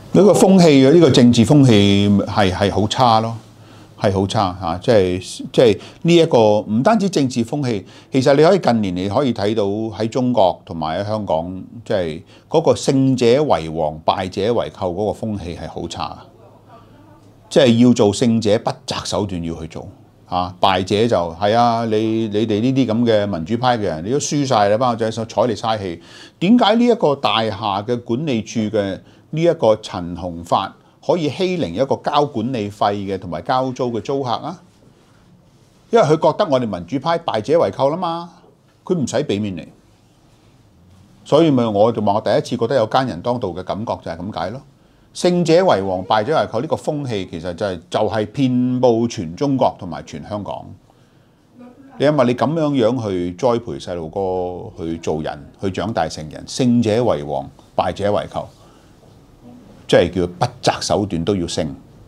呢個風氣呢個政治風氣係好差咯，係好差嚇，即係呢一個唔單止政治風氣，其實你可以近年你可以睇到喺中國同埋喺香港，即係嗰個勝者為王、敗者為寇嗰個風氣係好差，即係要做勝者不擇手段要去做嚇，敗者就係啊，你哋呢啲咁嘅民主派嘅人，你都輸晒啦，班仔睬你嘥氣。點解呢一個大廈嘅管理處嘅呢一個陳鴻發可以欺凌一個交管理費嘅同埋交租嘅租客啊？因為佢覺得我哋民主派敗者為寇啦嘛，佢唔使俾面你，所以咪我就話我第一次覺得有奸人當道嘅感覺就係咁解咯。勝者為王，敗者為寇呢個風氣其實就係遍佈全中國同埋全香港。你因為你咁樣去栽培細路哥去做人，去長大成人，勝者為王，敗者為寇。即係叫不擇手段都要勝，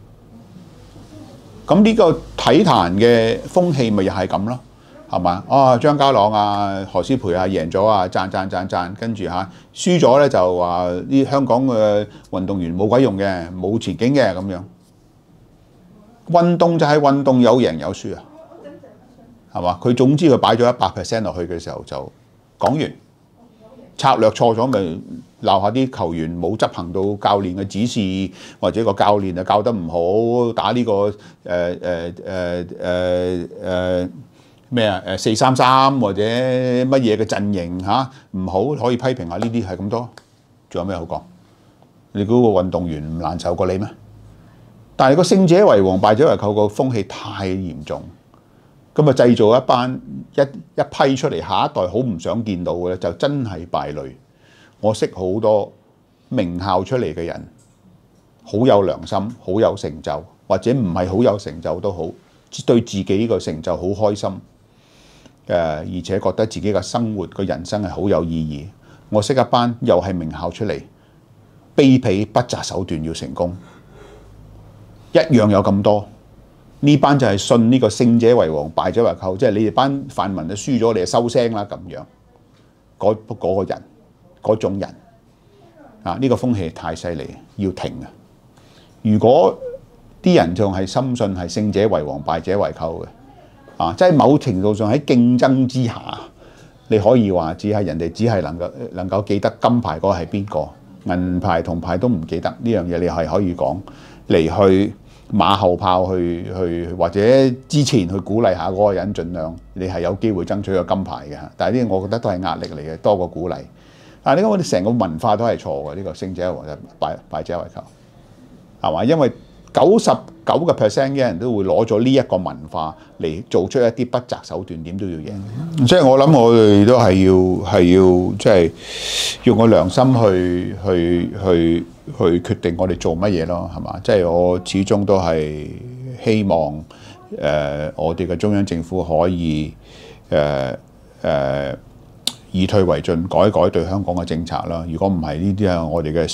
咁呢個體壇嘅風氣咪又係咁咯，係嘛？啊張家朗啊、何詩蓓啊贏咗啊，讚，跟住輸咗咧就話啲香港嘅運動員冇鬼用嘅，冇前景嘅咁樣。運動就係運動，有贏有輸啊，係嘛？佢總之佢擺咗100% 落去嘅時候就講完，策略錯咗咪鬧下啲球員冇執行到教練嘅指示，或者個教練啊教得唔好，打呢個4-3-3或者乜嘢嘅陣型唔好，可以批評下呢啲係咁多，仲有咩好講？你估個運動員唔難受過你咩？但係個勝者為王敗者為寇個風氣太嚴重，咁啊製造一班一批出嚟下一代好唔想見到嘅咧，就真係敗類。我識好多名校出嚟嘅人，好有良心，好有成就，或者唔係好有成就都好，對自己個成就好開心，而且覺得自己嘅生活個人生係好有意義。我識一班又係名校出嚟，卑鄙不擇手段要成功，一樣有咁多。呢班就係信呢個勝者為王，敗者為寇，即係你哋班泛民就輸咗，你就收聲啦咁樣。嗰個人。嗰種人呢個風氣太犀利，要停啊！如果啲人仲係深信係勝者為王、敗者為寇嘅，即係某程度上喺競爭之下，你可以話人哋只係能夠記得金牌嗰個係邊個，銀牌、銅牌都唔記得呢樣嘢，你係可以講嚟去馬後炮去或者之前去鼓勵下嗰個人，盡量你係有機會爭取個金牌嘅。但係呢，我覺得都係壓力嚟嘅，多過鼓勵。但係你講我哋成個文化都係錯嘅，呢個勝者為王、敗者為寇，係嘛？因為99% 嘅人都會攞咗呢一個文化嚟做出一啲不擇手段，點都要贏。即係我諗，我哋都係要即係用個良心去決定我哋做乜嘢咯，係嘛？即係我始終都係希望我哋嘅中央政府可以以退為進，改對香港嘅政策啦。如果唔係呢啲係我哋嘅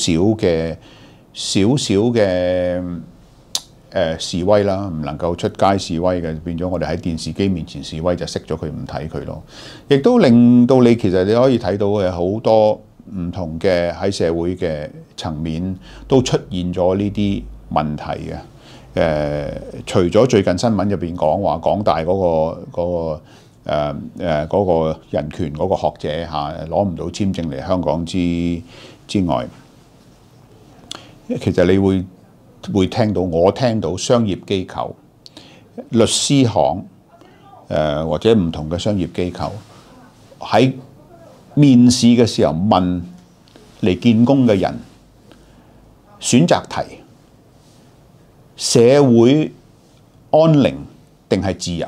少少嘅示威啦，唔能夠出街示威嘅，變咗我哋喺電視機面前示威就熄咗佢唔睇佢咯。亦都令到你其實你可以睇到嘅好多唔同嘅喺社會嘅層面都出現咗呢啲問題嘅。除咗最近新聞入邊講話港大嗰個人權嗰個學者攞唔到簽證嚟香港之外，其實你會聽到我聽到商業機構、律師行或者唔同嘅商業機構喺面試嘅時候問嚟見工嘅人選擇題：社會安寧定係自由？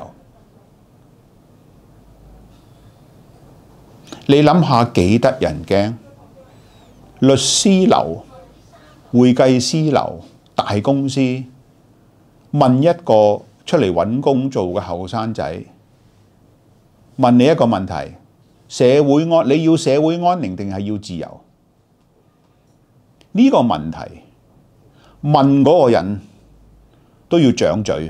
你諗下幾得人驚？律師樓、會計師樓、大公司問一個出嚟揾工做嘅後生仔，問你一個問題：你要社會安寧定係要自由？呢個問題問嗰個人都要掌嘴，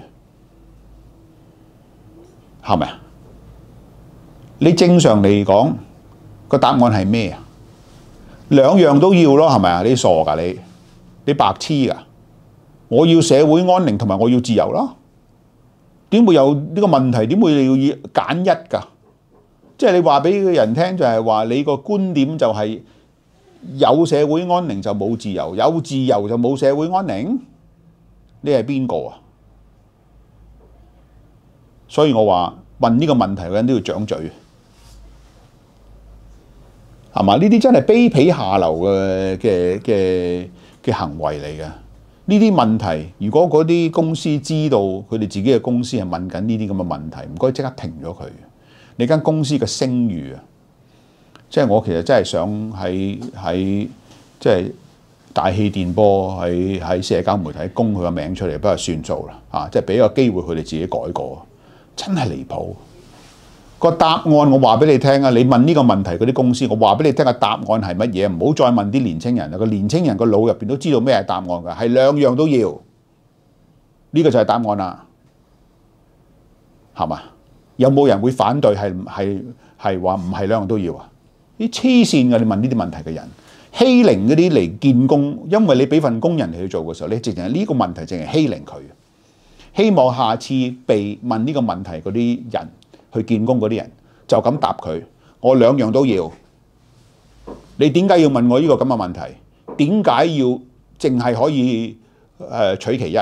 係咪啊？你正常嚟講，個答案係咩啊？兩樣都要咯，係咪啊？你傻㗎你？ 你白痴㗎！我要社會安寧同埋我要自由啦。點會有呢個問題？點會要揀一㗎？即係你話俾個人聽，就係話你個觀點就係有社會安寧就冇自由，有自由就冇社會安寧。你係邊個啊？所以我話問呢個問題嘅人都要掌嘴，係嘛？呢啲真係卑鄙下流嘅行為嚟嘅。呢啲問題，如果嗰啲公司知道佢哋自己嘅公司係問緊呢啲咁嘅問題，唔該即刻停咗佢。你間公司嘅聲譽啊，即係我其實真係想喺即係大氣電波喺社交媒體供佢個名出嚟，不過算數啦嚇，即係俾個機會佢哋自己改過，真係離譜。個答案我話俾你聽啊！你問呢個問題嗰啲公司，我話俾你聽個答案係乜嘢？唔好再問啲年青人啦。個年青人個腦入邊都知道咩係答案㗎，係兩樣都要。呢個就係答案啦，係嘛？有冇人會反對係話唔係兩樣都要啊？啲黐線㗎！你問呢啲問題嘅人，欺凌嗰啲嚟見工，因為你俾份工人嚟去做嘅時候，你直情係呢個問題，淨係欺凌佢。希望下次被問呢個問題嗰啲人，去見工嗰啲人就咁答佢，我兩樣都要。你點解要問我呢個咁嘅問題？點解要淨係可以取其一？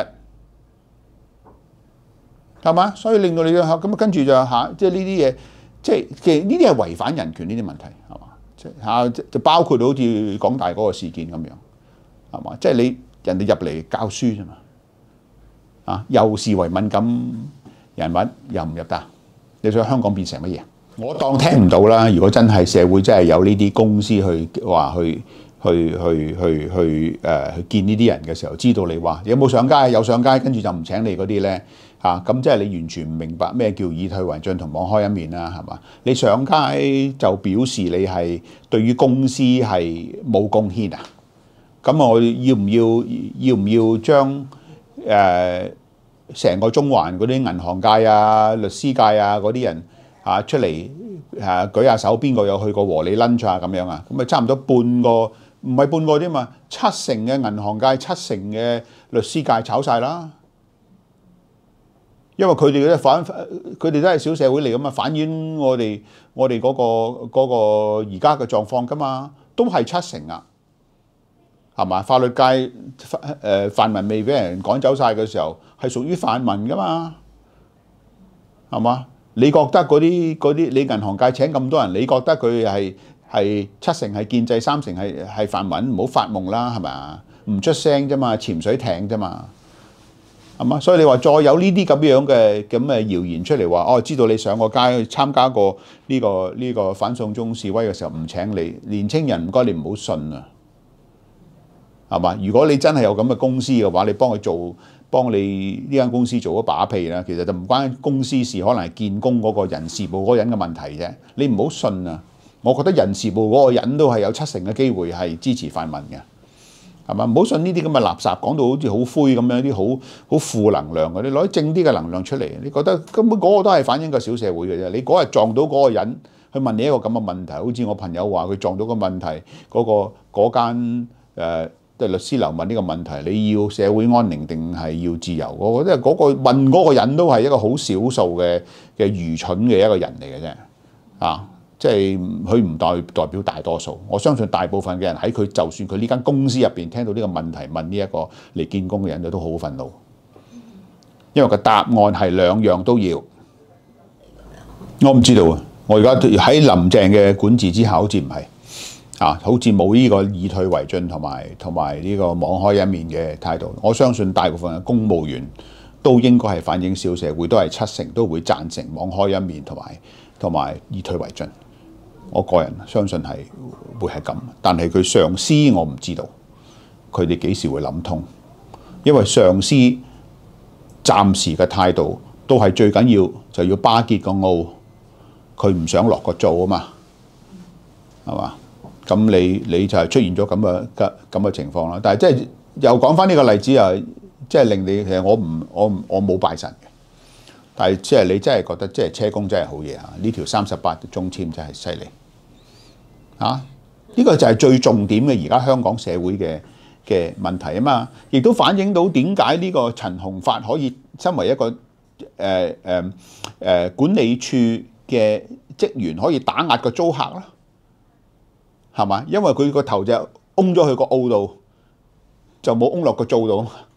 係嘛？所以令到你咁跟住就即係呢啲嘢，即係呢啲係違反人權呢啲問題，係嘛？就包括好似港大嗰個事件咁樣，係嘛？即係你人哋入嚟教書啫嘛，又視為敏感人物，又唔入得。你想香港變成乜嘢？我當聽唔到啦。如果真係社會真係有呢啲公司去話去見呢啲人嘅時候，知道你話有冇上街，有上街，跟住就唔請你嗰啲咧嚇，咁即係你完全唔明白咩叫以退為進同網開一面啦，係嘛？你上街就表示你係對於公司係冇貢獻啊？咁我要唔要將成個中環嗰啲銀行界啊、律師界啊嗰啲人出嚟舉下手，邊個有去過和你 lunch 啊咁樣啊？咁咪差唔多半個，唔係半個啫嘛，7成嘅銀行界、7成嘅律師界炒晒啦。因為佢哋佢哋都係小社會嚟噶嘛，反映我哋嗰個而家嘅狀況噶嘛，都係7成啊。係嘛？法律界泛民未俾人趕走晒嘅時候，係屬於泛民噶嘛？係嘛？你覺得嗰啲你銀行界請咁多人，你覺得佢係7成係建制，3成係泛民？唔好發夢啦，係咪？唔出聲啫嘛，潛水艇啫嘛，係嘛？所以你話再有呢啲咁嘅謠言出嚟話，哦，知道你上過街去參加過呢個反送中示威嘅時候唔請你，年青人唔該你唔好信啊！係嘛？如果你真係有咁嘅公司嘅話，你幫你呢間公司做咗把屁啦，其實就唔關公司事，可能係建工嗰個人事部嗰個人嘅問題啫。你唔好信啊！我覺得人事部嗰個人都係有7成嘅機會係支持泛民嘅，係嘛？唔好信呢啲咁嘅垃圾，講到好似好灰咁樣，啲好負能量嘅，你攞啲正啲嘅能量出嚟。你覺得根本嗰個都係反映個小社會嘅啫。你嗰日撞到嗰個人去問你一個咁嘅問題，好似我朋友話佢撞到個問題，嗰間即係律師樓問呢個問題，你要社會安寧定係要自由？我覺得問嗰個人都係一個好少數嘅愚蠢嘅一個人嚟嘅啫，即係佢唔代表大多數。我相信大部分嘅人喺佢就算佢呢間公司入邊聽到呢個問題問呢一個嚟見工嘅人，都好憤怒，因為個答案係兩樣都要。我唔知道啊，我而家喺林鄭嘅管治之下，好似唔係。好似冇呢個以退為進同埋呢個網開一面嘅態度。我相信大部分嘅公務員都應該係反映小社會，都係7成都會贊成網開一面同埋以退為進。我個人相信係會係咁，但係佢上司我唔知道佢哋幾時會諗通，因為上司暫時嘅態度都係最緊要就要巴結個澳，佢唔想落個做啊嘛，係嘛？咁你就係出現咗咁嘅情況啦。但係即係又講翻呢個例子啊，即係令你其實我冇拜神嘅，但係即係你真係覺得即係車公真係好嘢啊！呢條38中籤真係犀利啊！呢個就係最重點嘅而家香港社會嘅嘅問題啊嘛，亦都反映到點解呢個陳鴻發可以身為一個管理處嘅職員可以打壓個租客啦，係嘛？因為佢個頭就嗡咗去個澳度，就冇嗡落個租度。